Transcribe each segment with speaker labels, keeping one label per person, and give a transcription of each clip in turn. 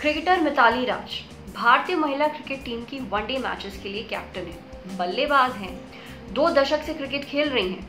Speaker 1: Cricketer Mitali Raj भारतीय महिला cricket team की वनडे मैचेस के लिए कैप्टन है, बल्लेबाज हैं, 2 दशक से क्रिकेट खेल रही हैं,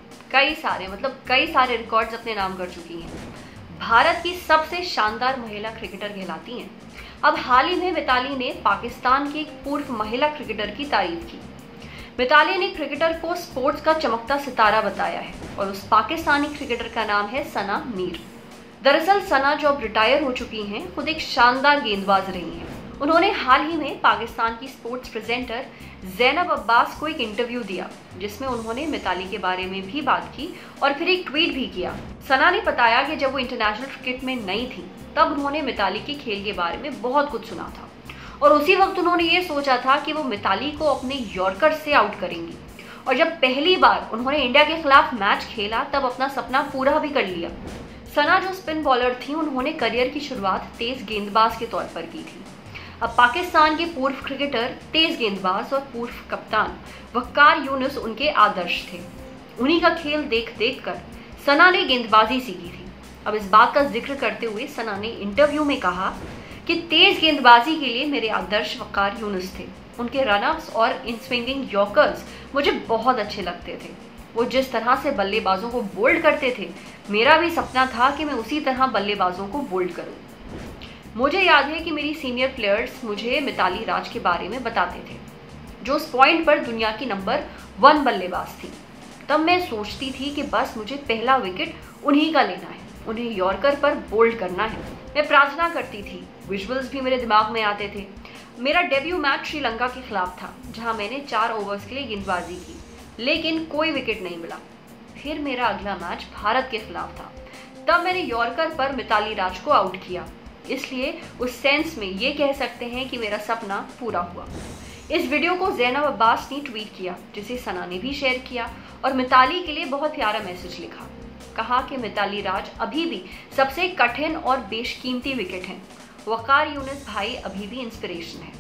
Speaker 1: कई सारे रिकॉर्ड्स अपने नाम कर चुकी हैं। भारत की सबसे शानदार महिला क्रिकेटर कहलाती हैं। अब हाल ही में मिताली ने पाकिस्तान की एक पूर्व महिला क्रिकेटर की तारीफ की। मिताली ने क्रिकेटर को स्पोर्ट्स का चमकता सितारा बताया है और उस पाकिस्तानी क्रिकेटर का नाम है सना मीर। दरअसल सना जो अब रिटायर हो चुकी हैं, खुद एक शानदार गेंदबाज रही हैं। उन्होंने हाल ही में पाकिस्तान की स्पोर्ट्स प्रेजेंटर ज़ैनब अब्बास को एक इंटरव्यू दिया, जिसमें उन्होंने मिताली के बारे में भी बात की और फिर एक ट्वीट भी किया। सना ने बताया कि जब वो इंटरनेशनल क्रिकेट में नई थी, तब उन्होंने मिताली के खेल के बारे में बहुत कुछ सुना था और उसी वक्त उन्होंने ये सोचा था कि वो मिताली को अपने यॉर्कर से आउट करेंगी। और जब पहली बार उन्होंने इंडिया के खिलाफ मैच खेला, तब अपना सपना पूरा भी कर लिया। सना जो स्पिन बॉलर थी, उन्होंने करियर की शुरुआत तेज गेंदबाज के तौर पर की थी। अब पाकिस्तान के पूर्व क्रिकेटर, तेज गेंदबाज और पूर्व कप्तान वक़ार यूनुस उनके आदर्श थे। उन्हीं का खेल देख देख कर सना ने गेंदबाजी सीखी थी। अब इस बात का जिक्र करते हुए सना ने इंटरव्यू में कहा कि तेज गेंदबाजी के लिए मेरे आदर्श वक़ार यूनुस थे। उनके रनअप्स और इन स्विंगिंग यॉर्कर्स मुझे बहुत अच्छे लगते थे। वो जिस तरह से बल्लेबाजों को बोल्ड करते थे, मेरा भी सपना था कि मैं उसी तरह बल्लेबाजों को बोल्ड करूं। मुझे याद है कि मेरी सीनियर प्लेयर्स मुझे मिताली राज के बारे में बताते थे, जो उस पॉइंट पर दुनिया की नंबर 1 बल्लेबाज थी। तब मैं सोचती थी कि बस मुझे पहला विकेट उन्हीं का लेना है, उन्हें यॉर्कर पर बोल्ड करना है। मैं प्रार्थना करती थी, विजुअल्स भी मेरे दिमाग में आते थे। मेरा डेब्यू मैच श्रीलंका के खिलाफ था, जहां मैंने 4 ओवर्स के लिए गेंदबाजी की, लेकिन कोई विकेट नहीं मिला। फिर मेरा अगला मैच भारत के खिलाफ था, तब मैंने यॉर्कर पर मिताली राज को आउट किया। इसलिए उस सेंस में ये कह सकते हैं कि मेरा सपना पूरा हुआ। इस वीडियो को ज़ैनब अब्बास ने ट्वीट किया, जिसे सना ने भी शेयर किया और मिताली के लिए बहुत प्यारा मैसेज लिखा। कहा कि मिताली राज अभी भी सबसे कठिन और बेशकीमती विकेट हैं। वक़ार यूनुस भाई अभी भी इंस्पिरेशन है।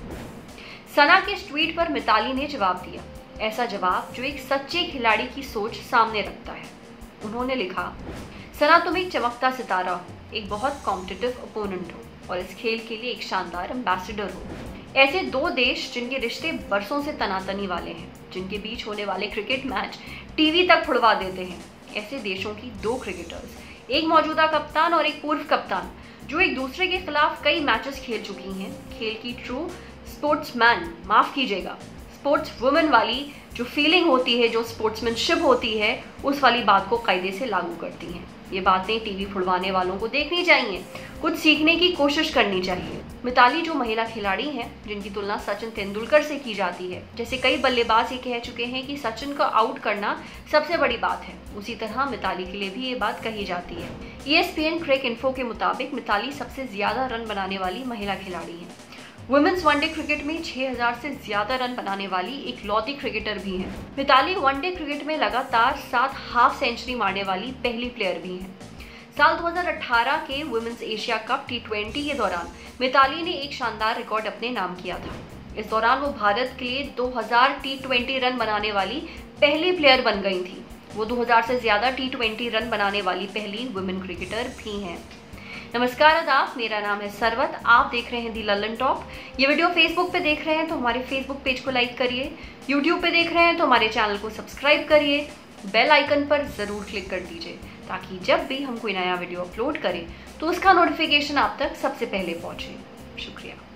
Speaker 1: सना के इस ट्वीट पर मिताली ने जवाब दिया, ऐसा जवाब जो एक सच्चे खिलाड़ी की सोच सामने रखता है। उन्होंने लिखा, सना तुम एक चमकता सितारा हो, एक बहुत कॉम्पिटिटिव ओपोनेंट हो और इस खेल के लिए एक शानदार एम्बेसडर हो। ऐसे 2 देश जिनके रिश्ते बरसों से तनातनी वाले हैं, जिनके बीच होने वाले क्रिकेट मैच टीवी तक फुड़वा देते हैं, ऐसे देशों की 2 क्रिकेटर्स, एक मौजूदा कप्तान और एक पूर्व कप्तान, जो एक दूसरे के खिलाफ कई मैचेस खेल चुकी हैं, खेल की ट्रू स्पोर्ट्समैन, माफ कीजिएगा, स्पोर्ट्स वुमेन वाली जो फीलिंग होती है, जो स्पोर्ट्समैनशिप होती है, उस वाली बात को कायदे से लागू करती हैं। ये बातें टीवी फुड़वाने वालों को देखनी चाहिए, कुछ सीखने की कोशिश करनी चाहिए। मिताली जो महिला खिलाड़ी हैं, जिनकी तुलना सचिन तेंदुलकर से की जाती है, जैसे कई बल्लेबाज ये कह चुके हैं कि सचिन को आउट करना सबसे बड़ी बात है, उसी तरह मिताली के लिए भी ये बात कही जाती है। ESPN क्रिक इन्फो के मुताबिक मिताली सबसे ज्यादा रन बनाने वाली महिला खिलाड़ी है। वुमेन्स वनडे क्रिकेट में 6000 से ज्यादा रन बनाने वाली एक लौती क्रिकेटर भी हैं। मिताली वनडे क्रिकेट में लगातार 7 हाफ सेंचुरी मारने वाली पहली प्लेयर भी हैं। साल 2018 के वुमेन्स एशिया कप T20 के दौरान मिताली ने एक शानदार रिकॉर्ड अपने नाम किया था। इस दौरान वो भारत के लिए 2000 T20 रन बनाने वाली पहली प्लेयर बन गई थी। वो 2000 से ज्यादा T20 रन बनाने वाली पहली वुमेन क्रिकेटर भी हैं। नमस्कार, आदाब, मेरा नाम है सरवत। आप देख रहे हैं दी लल्लन टॉप। ये वीडियो फेसबुक पे देख रहे हैं तो हमारे फेसबुक पेज को लाइक करिए, यूट्यूब पे देख रहे हैं तो हमारे चैनल को सब्सक्राइब करिए, बेल आइकन पर ज़रूर क्लिक कर दीजिए, ताकि जब भी हम कोई नया वीडियो अपलोड करें तो उसका नोटिफिकेशन आप तक सबसे पहले पहुंचे। शुक्रिया।